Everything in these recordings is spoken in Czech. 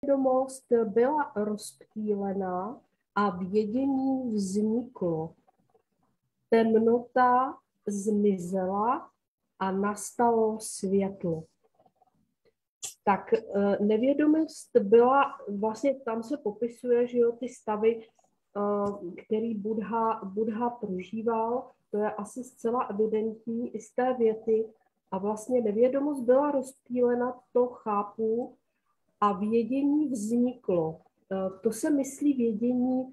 Vědomost byla rozptýlena a vědění vzniklo. Temnota zmizela a nastalo světlo. Tak nevědomost byla, vlastně tam se popisuje, že jo, ty stavy, který Buddha prožíval, to je asi zcela evidentní i z té věty. A vlastně nevědomost byla rozptýlena, to chápu, a vědění vzniklo. To se myslí vědění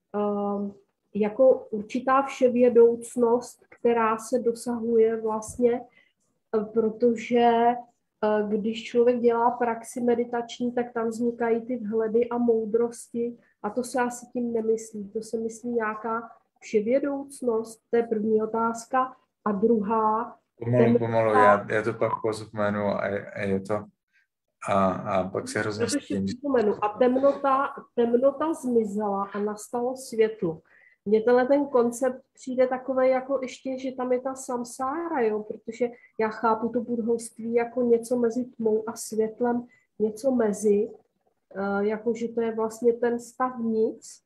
jako určitá vševědoucnost, která se dosahuje vlastně, protože když člověk dělá praxi meditační, tak tam vznikají ty vhledy a moudrosti a to se asi tím nemyslí. To se myslí nějaká vševědoucnost, to je první otázka. A druhá... Pomalu, já to pak pozapomenu a je to... A pak se hrozně stydím. A temnota zmizela a nastalo světlo. Mně ten koncept přijde takový jako ještě, že tam je ta samsára, jo? Protože já chápu to buddhovství jako něco mezi tmou a světlem, něco mezi, jako že to je vlastně ten stav nic.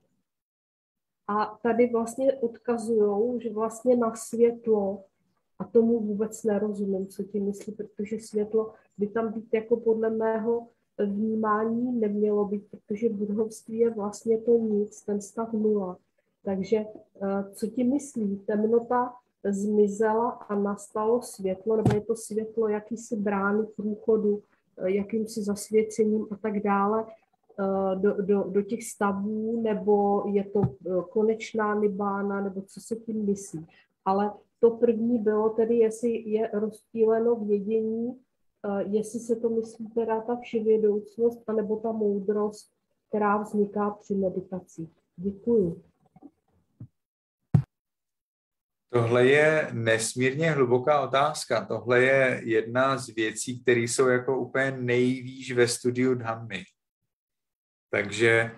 A tady vlastně odkazujou, že vlastně na světlo, a tomu vůbec nerozumím, co ti myslí, protože světlo by tam být jako podle mého vnímání nemělo být, protože buddhovství je vlastně to nic, ten stav nula. Takže co ti myslí? Temnota zmizela a nastalo světlo, nebo je to světlo jakýsi brány průchodu, jakýmsi zasvěcením a tak dále do těch stavů, nebo je to konečná nibána, nebo co se tím myslí. Ale to první bylo tedy, jestli je rozptýleno vědění, jestli se to myslí teda ta vševědoucnost, anebo ta moudrost, která vzniká při meditaci. Děkuji. Tohle je nesmírně hluboká otázka. Tohle je jedna z věcí, které jsou jako úplně nejvíc ve studiu Dhammy. Takže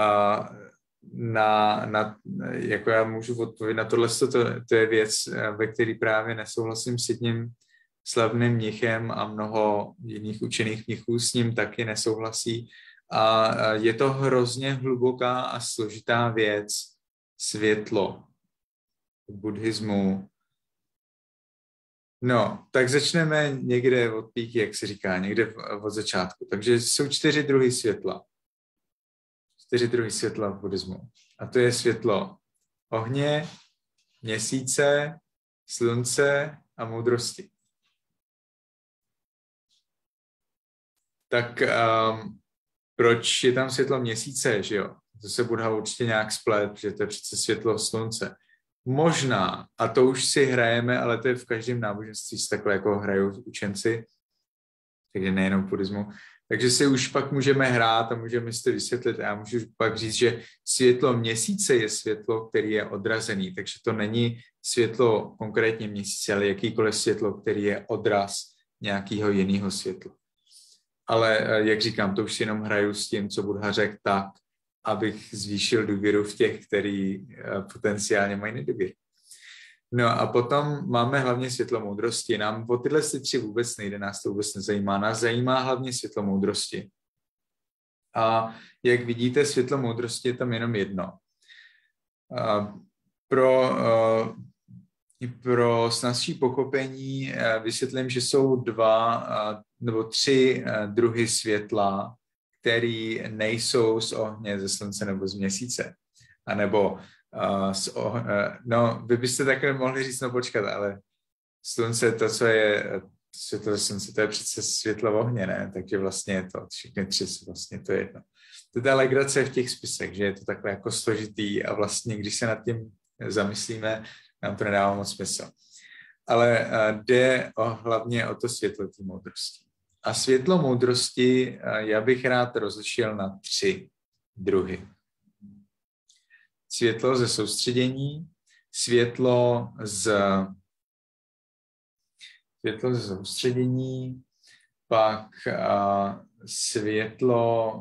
jako já můžu odpovědět na tohle, to je věc, ve které právě nesouhlasím s jedním slavným mnichem a mnoho jiných učených mnichů s ním taky nesouhlasí. A je to hrozně hluboká a složitá věc, světlo buddhismu. No, tak začneme někde od píky, jak se říká, někde od začátku. Takže jsou 4 druhy světla. 4 druhy světla v buddhismu. A to je světlo ohně, měsíce, slunce a moudrosti. Tak proč je tam světlo měsíce, že jo? To se Buddha určitě nějak splet, protože to je přece světlo slunce. Možná, a to už si hrajeme, ale to je v každém náboženství, si takhle jako hrajou učenci, takže nejenom v buddhismu. Takže si už pak můžeme hrát a můžeme si to vysvětlit. A já můžu pak říct, že světlo měsíce je světlo, který je odrazený, takže to není světlo konkrétně měsíce, ale jakýkoliv světlo, který je odraz nějakého jiného světla. Ale jak říkám, to už si jenom hraju s tím, co Buddha řekl tak, abych zvýšil důvěru v těch, který potenciálně mají nedůvěru. No a potom máme hlavně světlo moudrosti. Nám o tyhle 3 vůbec nejde, nás to vůbec nezajímá. Nás zajímá hlavně světlo moudrosti. A jak vidíte, světlo moudrosti je tam jenom jedno. Pro snazší pochopení vysvětlím, že jsou 2 nebo 3 druhy světla, který nejsou z ohně, ze slunce nebo z měsíce. A nebo no, vy byste takhle mohli říct, no počkat, ale slunce, to, co je světlo ze slunce, to je přece světlo ohně, ne? Takže vlastně je to, všechny 3 vlastně to je jedno. To je ta legrace v těch spisech, že je to takové jako složitý a vlastně, když se nad tím zamyslíme, nám to nedává moc smysl. Ale jde hlavně o to světlo té moudrosti. A světlo moudrosti já bych rád rozlišil na 3 druhy. Světlo ze soustředění, světlo ze soustředění, pak světlo,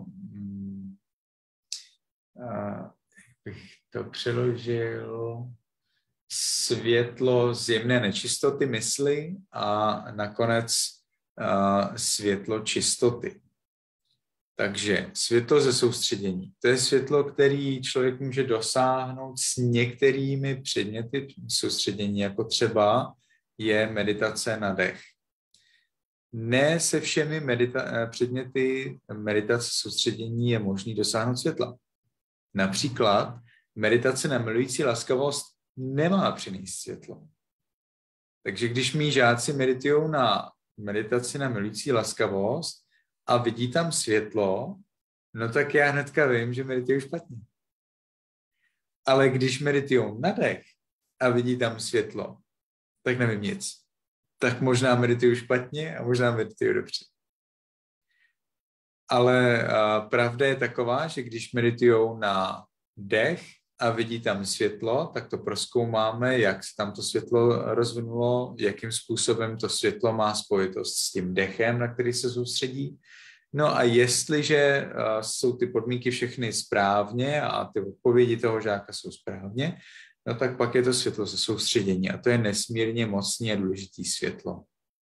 jak bych to přeložil, světlo z jemné nečistoty mysli a nakonec světlo čistoty. Takže světlo ze soustředění. To je světlo, který člověk může dosáhnout s některými předměty soustředění, jako třeba je meditace na dech. Ne se všemi předměty meditace soustředění je možný dosáhnout světla. Například meditace na milující laskavost nemá přinést světlo. Takže když mí žáci meditují na meditaci na milující laskavost a vidí tam světlo, no tak já hnedka vím, že meditují špatně. Ale když meditují na dech a vidí tam světlo, tak nevím nic. Tak možná medituju špatně a možná medituju dobře. Ale pravda je taková, že když meditujou na dech a vidí tam světlo, tak to prozkoumáme, jak se tam to světlo rozvinulo, jakým způsobem to světlo má spojitost s tím dechem, na který se soustředí. No a jestliže jsou ty podmínky všechny správně a ty odpovědi toho žáka jsou správně, no tak pak je to světlo ze soustředění a to je nesmírně mocný a důležitý světlo.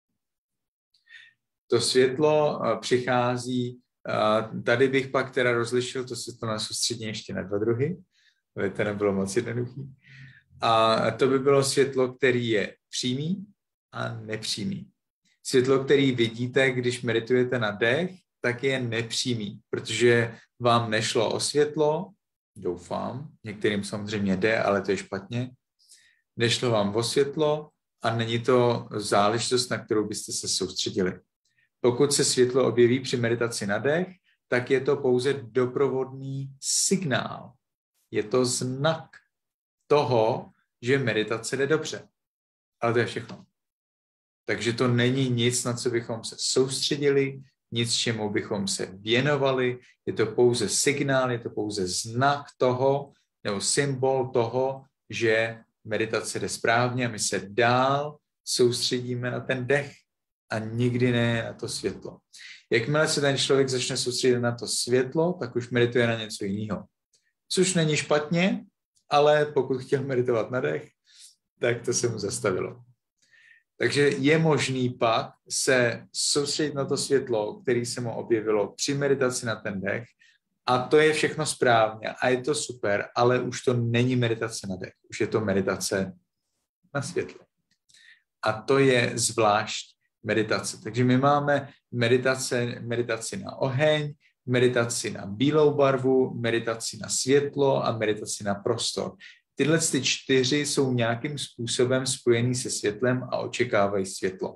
To světlo přichází, tady bych pak teda rozlišil to světlo na soustředění ještě na 2 druhy, to nebylo moc jednoduchý. A to by bylo světlo, který je přímý a nepřímý. Světlo, který vidíte, když meditujete na dech, tak je nepřímý, protože vám nešlo o světlo, doufám, některým samozřejmě jde, ale to je špatně. Nešlo vám o světlo a není to záležitost, na kterou byste se soustředili. Pokud se světlo objeví při meditaci na dech, tak je to pouze doprovodný signál. Je to znak toho, že meditace jde dobře. Ale to je všechno. Takže to není nic, na co bychom se soustředili, nic, čemu bychom se věnovali. Je to pouze signál, je to pouze znak toho, nebo symbol toho, že meditace jde správně a my se dál soustředíme na ten dech a nikdy ne na to světlo. Jakmile se ten člověk začne soustředit na to světlo, tak už medituje na něco jiného. Což není špatně, ale pokud chtěl meditovat na dech, tak to se mu zastavilo. Takže je možný pak se soustředit na to světlo, které se mu objevilo při meditaci na ten dech, a to je všechno správně a je to super, ale už to není meditace na dech, už je to meditace na světlo. A to je zvlášť meditace. Takže my máme meditaci na oheň, meditaci na bílou barvu, meditaci na světlo a meditaci na prostor. Tyhle 4 jsou nějakým způsobem spojený se světlem a očekávají světlo.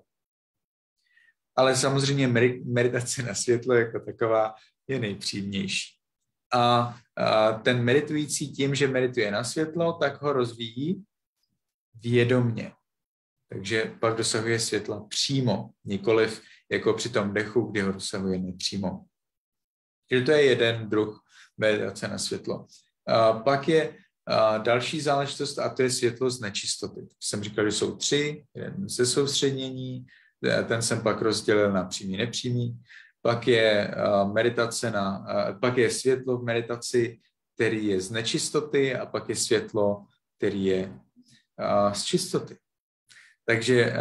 Ale samozřejmě meditace na světlo jako taková je nejpříjemnější. A ten meditující tím, že medituje na světlo, tak ho rozvíjí vědomně. Takže pak dosahuje světla přímo, nikoliv jako při tom dechu, kdy ho dosahuje nepřímo. Takže to je jeden druh meditace na světlo. Pak je další záležitost a to je světlo z nečistoty. Jsem říkal, že jsou 3, jeden ze soustředění, ten jsem pak rozdělil na přímý, nepřímý. Pak je pak je světlo v meditaci, který je z nečistoty a pak je světlo, který je z čistoty. Takže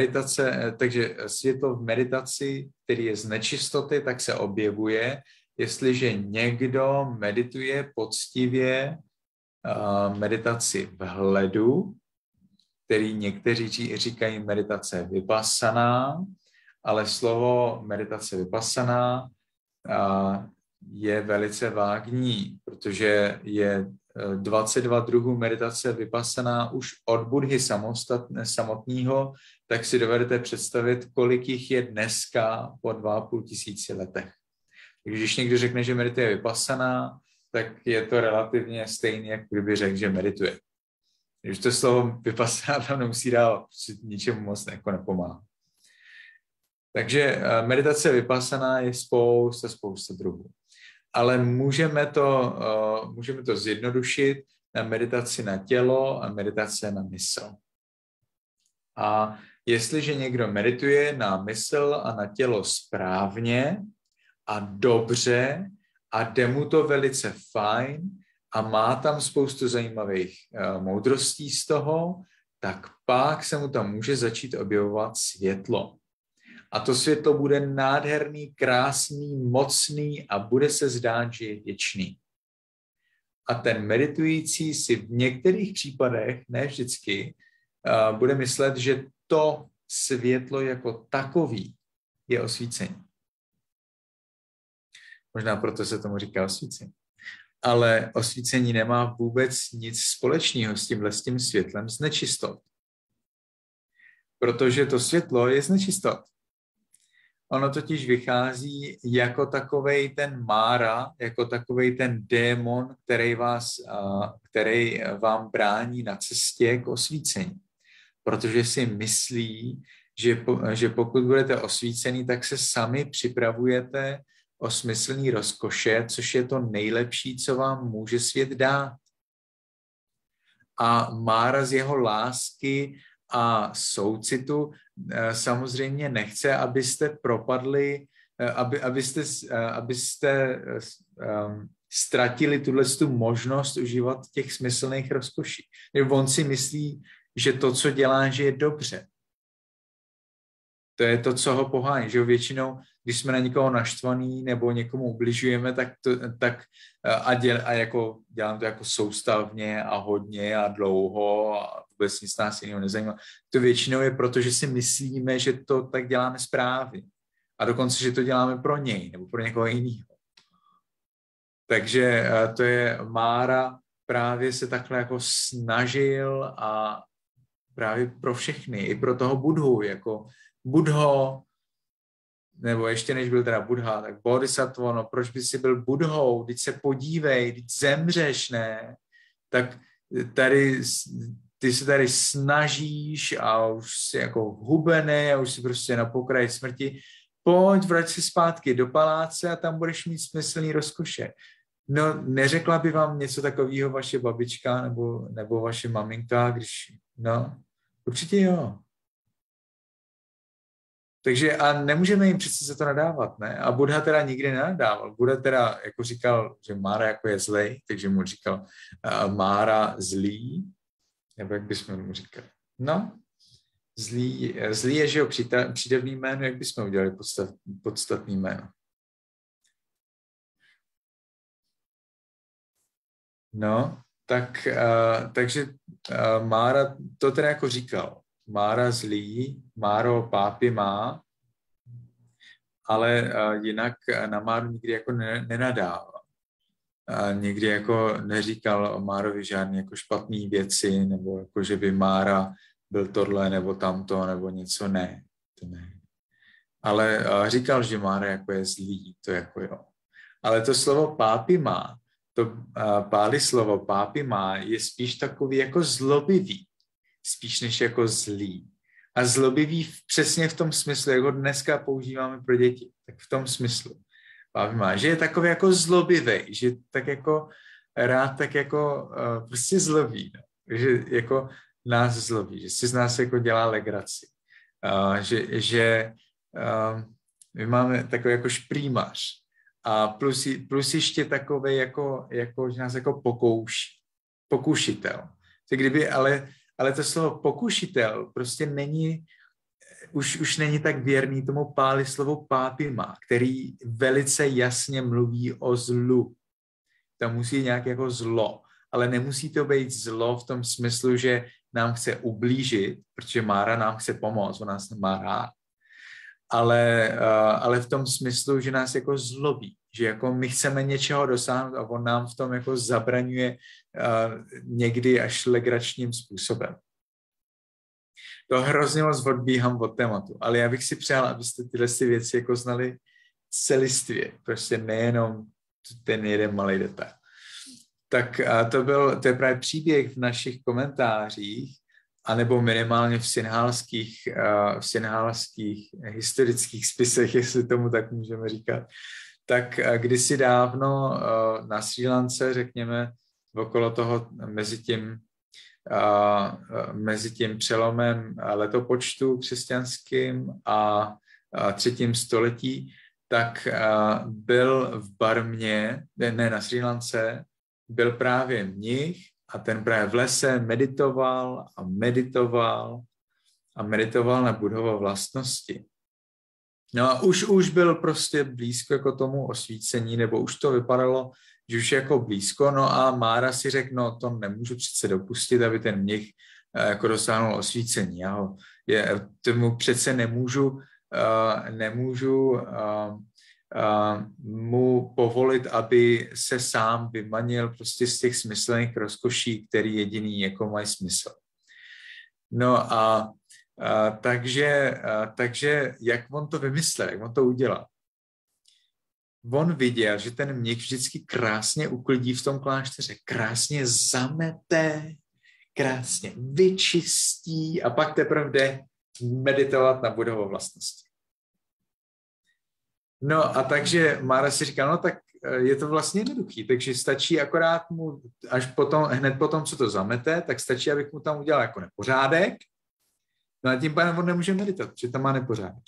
světlo v meditaci, který je z nečistoty, tak se objevuje, jestliže někdo medituje poctivě meditaci vhledu, který někteří říkají meditace vypassaná, ale slovo meditace vypassaná je velice vágní, protože je 22 druhů meditace vypassaná už od Buddhy samotného, tak si dovedete představit, kolik jich je dneska po 2500 letech. Takže když někdo řekne, že medituje vypassaná, tak je to relativně stejné, jak kdyby řekl, že medituje. Když to slovo vypassaná tam nemusí dál, ničemu moc nepomáhá. Takže meditace vypassaná je spousta druhů. Ale můžeme to zjednodušit na meditaci na tělo a meditace na mysl. A jestliže někdo medituje na mysl a na tělo správně a dobře a jde mu to velice fajn a má tam spoustu zajímavých moudrostí z toho, tak pak se mu tam může začít objevovat světlo. A to světlo bude nádherný, krásný, mocný a bude se zdát, že je věčný. A ten meditující si v některých případech, ne vždycky, bude myslet, že to světlo jako takový je osvícení. Možná proto se tomu říká osvícení. Ale osvícení nemá vůbec nic společného s tím světlem z nečistot. Protože to světlo je z nečistot. Ono totiž vychází jako takovej ten Mára, jako takovej ten démon, který vám brání na cestě k osvícení. Protože si myslí, že pokud budete osvícený, tak se sami připravujete o smyslný rozkoše, což je to nejlepší, co vám může svět dát. A Mára z jeho lásky a soucitu samozřejmě nechce, abyste propadli, abyste ztratili tu možnost užívat těch smyslných rozkoší. On si myslí, že to, co dělá, že je dobře. To je to, co ho pohání, že většinou, když jsme na někoho naštvaný nebo někomu ubližujeme, dělám to jako soustavně a hodně a dlouho a vůbec nic nás jiného nezajímá. To většinou je proto, že si myslíme, že to tak děláme správně. A dokonce, že to děláme pro něj nebo pro někoho jiného. Takže to je Mára právě se takhle jako snažil a právě pro všechny, i pro toho Budhu, jako Budho, nebo ještě než byl teda Buddha, tak Bodhisattva, no proč by si byl Budhou, teď se podívej, teď zemřeš, ne? Tak ty se tady snažíš a už jsi jako hubený a už jsi prostě na pokraji smrti, pojď, vrať se zpátky do paláce a tam budeš mít smyslný rozkoše. No, neřekla by vám něco takového vaše babička nebo vaše maminka, určitě jo. Takže a nemůžeme jim přece za to nadávat, ne? A Buddha teda nikdy nenadával. Buddha teda jako říkal, že Mára jako je zlej, takže mu říkal Mára zlý, nebo jak bychom mu říkali. No, zlý je, že jo, přídavný jméno, jak bychom udělali podstatný jméno. No, takže Mára to teda jako říkal. Mára zlý, Máro pápy má, ale jinak na Máru nikdy jako nenadával. Nikdy jako neříkal o Márovi žádné jako špatné věci, nebo jako, že by Mára byl tohle, nebo tamto, nebo něco, ne. To ne. Ale říkal, že Mára jako je zlý, to jako jo. Ale to slovo pápy má, to páli slovo pápy má je spíš takový jako zlobivý, spíš než jako zlý. A zlobivý přesně v tom smyslu, jak ho dneska používáme pro děti, tak v tom smyslu. Pápy má, že je takový jako zlobivý, že tak jako rád tak jako prostě zlobí, no. Že jako nás zlobí, že si z nás jako dělá legraci. Že my máme takový jako šprýmař a plus ještě takový jako že nás jako pokušitel. Tak kdyby, ale to slovo pokušitel prostě není, už není tak věrný tomu páli slovu pápima, který velice jasně mluví o zlu. Tam musí nějak jako zlo, ale nemusí to být zlo v tom smyslu, že nám chce ublížit, protože Mára nám chce pomoct, on nás má rád. Ale v tom smyslu, že nás jako zlobí, že jako my chceme něčeho dosáhnout a on nám v tom jako zabraňuje někdy až legračním způsobem. To hrozně moc odbíhám od tématu, ale já bych si přál, abyste tyhle věci jako znali celistvě, prostě nejenom ten jeden malý detail. Tak to je právě příběh v našich komentářích, anebo minimálně v sinhálských historických spisech, jestli tomu tak můžeme říkat. Tak kdysi dávno na Srí Lance, řekněme, okolo toho mezi tím přelomem letopočtu křesťanským a 3. století, tak byl v Barmě, ne na Srí Lance, byl právě mnich a ten právě v lese meditoval na Buddhovo vlastnosti. No a už byl prostě blízko jako tomu osvícení, nebo už to vypadalo, že už je jako blízko, no a Mára si řekl, no to nemůžu přece dopustit, aby ten mnich jako dosáhnul osvícení. Tomu přece nemůžu mu povolit, aby se sám vymanil prostě z těch smyslných rozkoší, který jediný jako mají smysl. No takže jak on to vymyslel, jak on to udělal? On viděl, že ten mnich vždycky krásně uklidí v tom klášteře, krásně zamete, krásně vyčistí a pak teprve jde meditovat na Buddhovo vlastnosti. No a takže Mára si říkal, no tak je to vlastně jednoduchý, takže stačí akorát mu, až potom, hned potom, co to zamete, tak stačí, abych mu tam udělal jako nepořádek, no a tím pádem on nemůže meditovat, protože tam má nepořádek.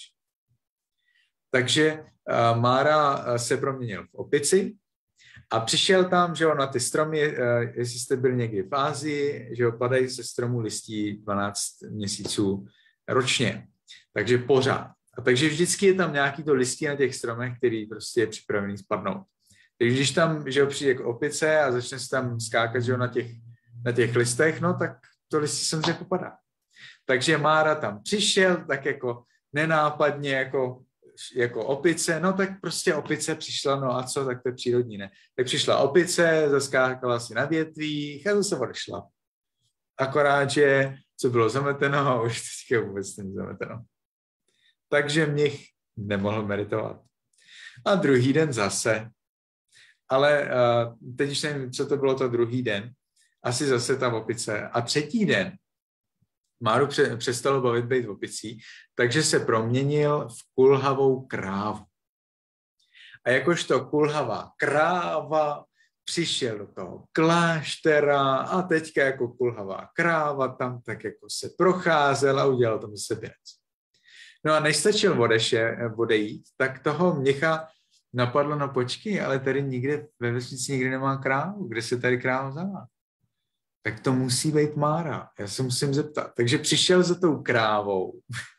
Takže Mára se proměnil v opici a přišel tam, že on na ty stromy, jestli jste byli někdy v Ázii, že padají ze stromů listí 12 měsíců ročně, takže pořád. A takže vždycky je tam nějaký to listí na těch stromech, který prostě je připravený spadnout. Takže když tam, že přijde k opice a začne se tam skákat, že na těch listech, no tak to listí samozřejmě popadá. Takže Mára tam přišel tak jako nenápadně jako opice, no tak prostě opice přišla, no a co, tak to je přírodní, ne? Tak přišla opice, zaskákala si na větvích a zase odešla. Akorát, že co bylo zameteno a už teďka vůbec není zameteno. Takže mnich nemohl meditovat. A druhý den zase. Ale teď už nevím, co to bylo to druhý den. Asi zase ta opice. A třetí den Máru přestalo bavit být opicí, takže se proměnil v kulhavou krávu. A jakožto kulhavá kráva přišel do toho kláštera a teďka jako kulhavá kráva tam tak jako se procházel a udělal tomu seběc. No a než stačil odejít, tak toho mnicha napadlo, no počkej, ale tady nikde ve vesnici nikdy nemá krávu, kde se tady kráva vzala? Tak to musí být Mára, já se musím zeptat. Takže přišel za tou krávou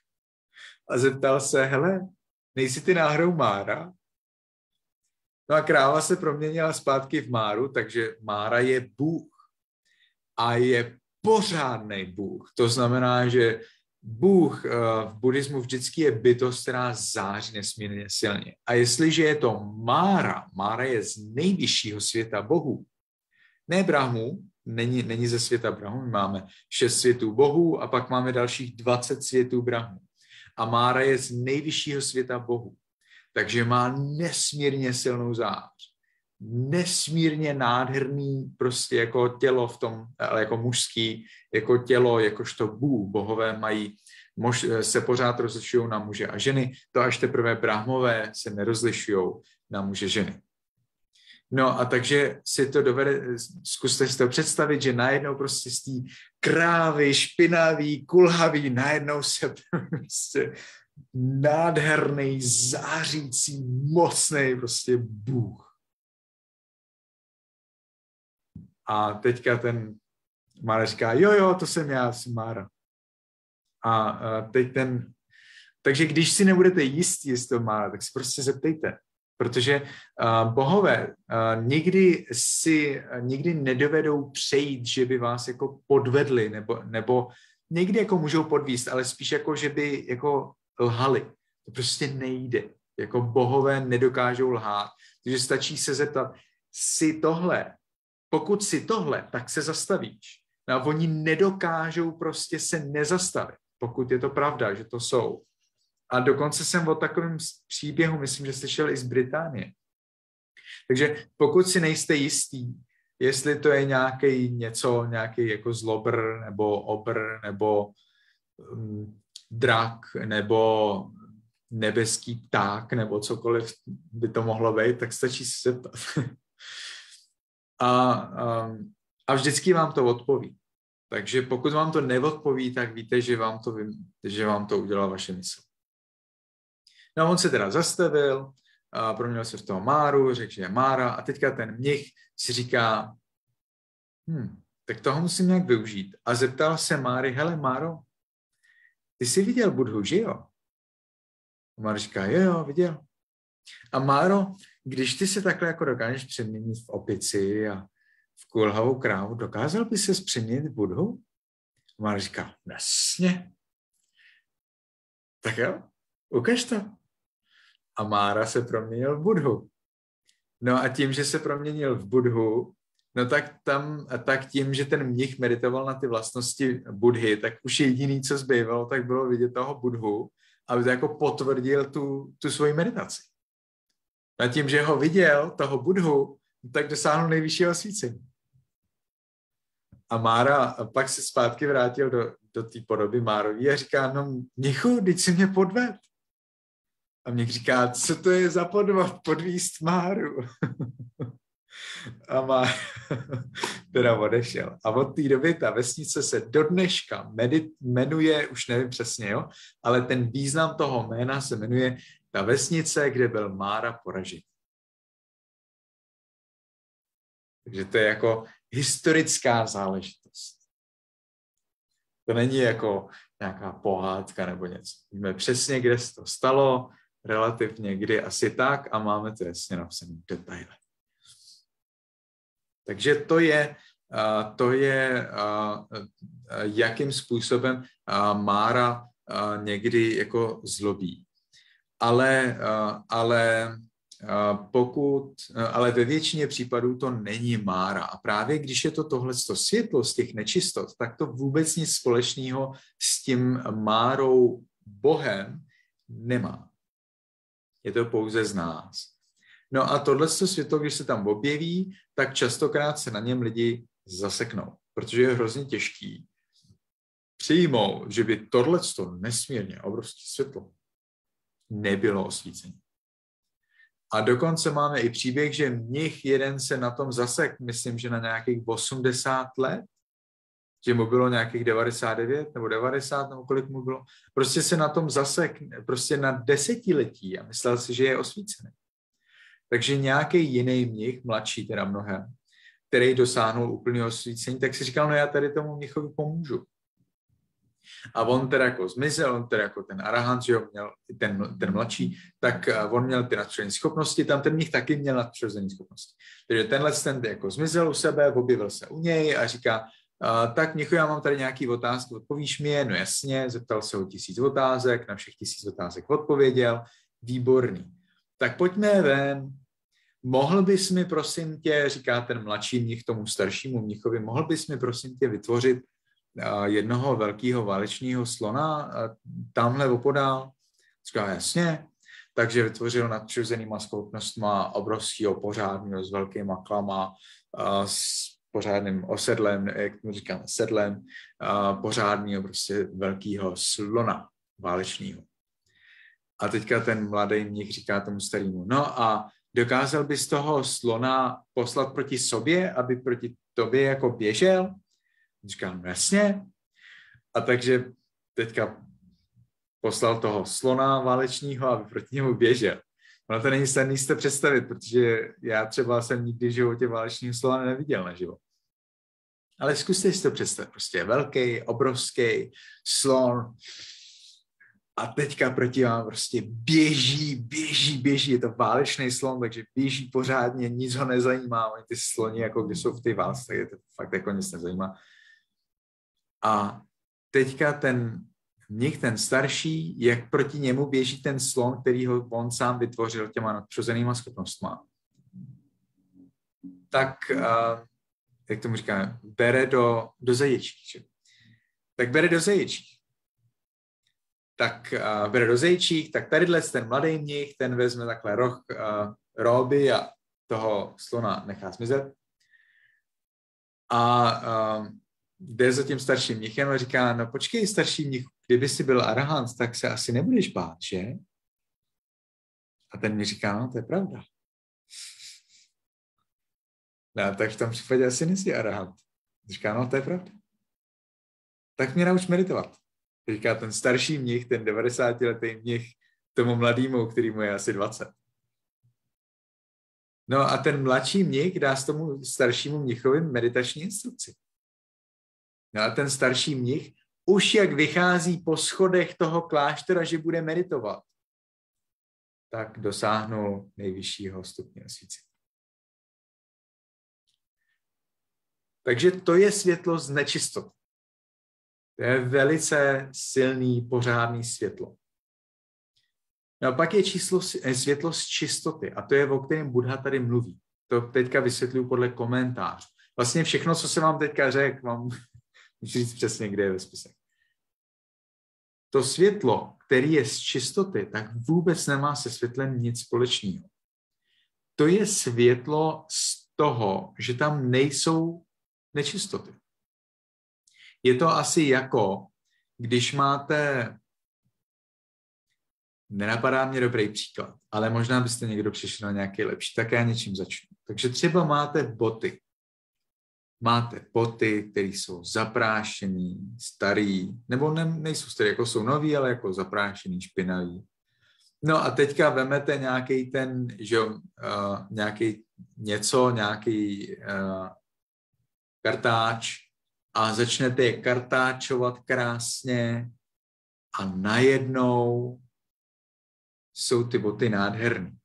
a zeptal se, hele, nejsi ty náhodou Mára? No a kráva se proměnila zpátky v Máru, takže Mára je Bůh. A je pořádnej Bůh. To znamená, že Bůh v buddhismu vždycky je bytost, která září nesmírně silně. A jestliže je to Mára, Mára je z nejvyššího světa bohů. Ne Brahmů, není ze světa Brahmů, my máme 6 světů bohů a pak máme dalších 20 světů Brahmů. A Mára je z nejvyššího světa bohů. Takže má nesmírně silnou zář. Nesmírně nádherný prostě jako tělo v tom, ale jako mužský, jako tělo, jakožto Bůh. Bohové mají, se pořád rozlišují na muže a ženy, to až teprve Brahmové se nerozlišují na muže ženy. No a takže si to zkuste si to představit, že najednou prostě z té krávy, špinavý, kulhavý, najednou se prostě nádherný, zářící, mocný prostě Bůh. A teďka ten Mára říká, jo, to jsem já, jsem Mára. A takže když si nebudete jistí, jestli to Mára, tak si prostě zeptejte. Protože bohové nikdy nedovedou přejít, že by vás jako podvedli, nebo někdy jako můžou podvíst, ale spíš jako, že by jako lhali. To prostě nejde. Jako bohové nedokážou lhát. Takže stačí se zeptat, pokud si tohle, tak se zastavíš. No a oni nedokážou prostě se nezastavit, pokud je to pravda, že to jsou. A dokonce jsem o takovém příběhu, myslím, že slyšel i z Británie. Takže pokud si nejste jistý, jestli to je nějaký jako zlobr, nebo obr, nebo drak, nebo nebeský pták, nebo cokoliv by to mohlo být, tak stačí se zeptat. A vždycky vám to odpoví. Takže pokud vám to neodpoví, tak víte, že vám to udělala vaše mysl. No on se teda zastavil, proměnil se v toho Máru, řekl, že je Mára a teďka ten mnich si říká, tak toho musím nějak využít. A zeptal se Máry, hele Máro, ty jsi viděl Buddhu, že jo? A Mára říká, jo, viděl. A Máro, když ty se takhle jako dokážeš přeměnit v opici a v kulhavou krávu, dokázal by ses přeměnit v Budhu? A Mára říká, jasně. Tak jo, ukaž to. A Mára se proměnil v Budhu. No a tím, že se proměnil v Budhu, no tak tím, že ten mnich meditoval na ty vlastnosti Budhy, tak už jediný, co zbývalo, tak bylo vidět toho Budhu, aby to jako potvrdil tu svoji meditaci. A tím, že ho viděl, toho Budhu, tak dosáhnul nejvyššího osvícení. A Mára pak se zpátky vrátil do té podoby Márový a říká, no mnichu, teď si mě podved. A mnich říká, co to je za podvod, podvíst Máru. A Mára teda odešel. A od té doby ta vesnice se do dneška jmenuje, už nevím přesně, jo, ale ten význam toho jména se jmenuje ta vesnice, kde byl Mára poražen. Takže to je jako historická záležitost. To není jako nějaká pohádka nebo něco. Víme přesně, kde se to stalo, relativně kdy asi tak a máme to jasně napsané v detailech. Takže to je jakým způsobem Mára někdy jako zlobí. Ale ve většině případů to není Mára. A právě když je to tohleto světlo z těch nečistot, tak to vůbec nic společného s tím Márou Bohem nemá. Je to pouze z nás. No a tohleto světlo, když se tam objeví, tak častokrát se na něm lidi zaseknou, protože je hrozně těžký přijmout, že by tohleto nesmírně obrovské světlo nebylo osvícení. A dokonce máme i příběh, že mnich jeden se na tom zasek, myslím, že na nějakých 80 let, že mu bylo nějakých 99 nebo 90, nebo kolik mu bylo. Prostě se na tom zasek, prostě na desetiletí a myslel si, že je osvícený. Takže nějaký jiný mnich, mladší teda mnohem, který dosáhnul úplného osvícení, tak si říkal, no já tady tomu mnichovi pomůžu. A on teda jako zmizel, on teda jako ten arahant, že ho měl, ten mladší, tak on měl ty nadpřirozené schopnosti, tam ten mnich taky měl nadpřirozené schopnosti. Takže ten jako zmizel u sebe, objevil se u něj a říká, tak mnichu, já mám tady nějaký otázky, odpovíš mi je? No jasně, zeptal se o 1000 otázek, na všech 1000 otázek odpověděl, výborný. Tak pojďme ven. Mohl bys mi, prosím tě, říká ten mladší mnich tomu staršímu mnichovi, mohl bys mi, prosím tě, vytvořit jednoho velkého válečného slona tamhle opodál? Říká, jasně. Takže vytvořil nadpřirozenýma schopnostma obrovského pořádného s velkýma klama, s pořádným osedlem, jak mu říkáme, sedlem, pořádného prostě velkého slona válečného. A teďka ten mladý mnich říká tomu starému, no a dokázal bys toho slona poslat proti sobě, aby proti tobě jako běžel? Říkám, jasně. A takže teďka poslal toho slona válečního, aby proti němu běžel. Ono to není snadný si to představit, protože já třeba jsem nikdy v životě válečního slona neviděl naživo. Ale zkuste si to představit. Prostě velký, obrovský slon a teďka proti vám prostě běží. Je to válečný slon, takže běží pořádně, nic ho nezajímá. Oni ty sloni, jako když jsou v té válce, tak je to fakt jako nic nezajímá. A teďka ten mnich, ten starší, jak proti němu běží ten slon, který ho on sám vytvořil těma nadpřirozenýma schopnostma. Tak, jak tomu říkáme, bere do zajíčí. Tak bere do zajíčí. Tak bere do zajíčích, tak tadyhle ten mladý mnich, ten vezme takhle roh róby a toho slona nechá zmizet. A jde za tím starším mnichem a říká, no počkej, starší mnich, kdyby jsi byl arahant, tak se asi nebudeš bát, že? A ten mi říká, no to je pravda. No, tak v tom případě asi nejsi arahant. Říká, no to je pravda. Tak mě nauč meditovat. Říká ten starší mnich, ten 90letý mnich, tomu mladému, kterýmu je asi 20. No a ten mladší mnich dá s tomu staršímu mnichovi meditační instrukci. No a ten starší mnich už jak vychází po schodech toho kláštera, že bude meditovat, tak dosáhnul nejvyššího stupně osvícení. Takže to je světlo z nečistoty. To je velice silný, pořádný světlo. No a pak je světlo z čistoty a to je, o kterém Buddha tady mluví. To teďka vysvětluju podle komentářů. Vlastně všechno, co jsem vám teďka řekl, vám můžu říct přesně, kde je ve spisech. To světlo, který je z čistoty, tak vůbec nemá se světlem nic společného. To je světlo z toho, že tam nejsou nečistoty. Je to asi jako, když máte, nenapadá mě dobrý příklad, ale možná byste někdo přišel na nějaký lepší, tak já něčím začnu. Takže třeba máte boty. Máte boty, které jsou zaprášený, starý, nebo nejsou starý, jako jsou nový, ale jako zaprášený, špinavý. No a teďka vemete nějaký ten, že nějaký kartáč a začnete je kartáčovat krásně a najednou jsou ty boty nádherný.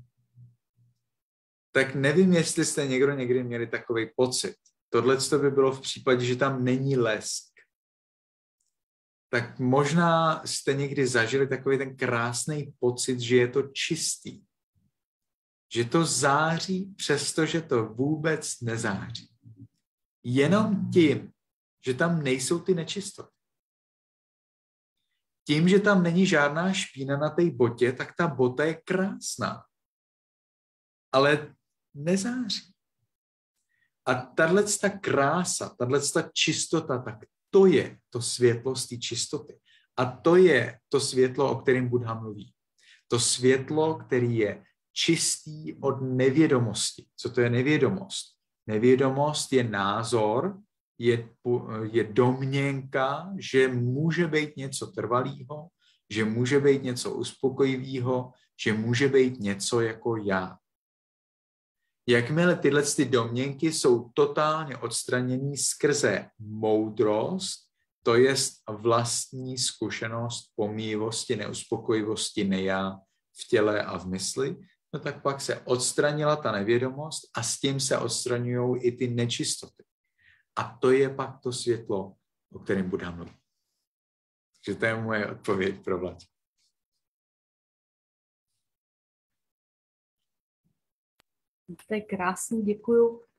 Tak nevím, jestli jste někdy měli takový pocit. Tohle by bylo v případě, že tam není lesk. Tak možná jste někdy zažili takový ten krásný pocit, že je to čistý. Že to září, přestože to vůbec nezáří. Jenom tím, že tam nejsou ty nečistoty. Tím, že tam není žádná špína na té botě, tak ta bota je krásná. Ale nezáří. A tato krása, tato čistota, tak to je to světlo z té čistoty. A to je to světlo, o kterém Buddha mluví. To světlo, který je čistý od nevědomosti. Co to je nevědomost? Nevědomost je názor, je domněnka, že může být něco trvalého, že může být něco uspokojivého, že může být něco jako já. Jakmile tyhle domněnky jsou totálně odstraněný skrze moudrost, to je vlastní zkušenost pomíjivosti, neuspokojivosti neja v těle a v mysli, no tak pak se odstranila ta nevědomost a s tím se odstraňují i ty nečistoty. A to je pak to světlo, o kterém Buddha mluví. Takže to je moje odpověď pro Vlad. To je krásný, děkuju.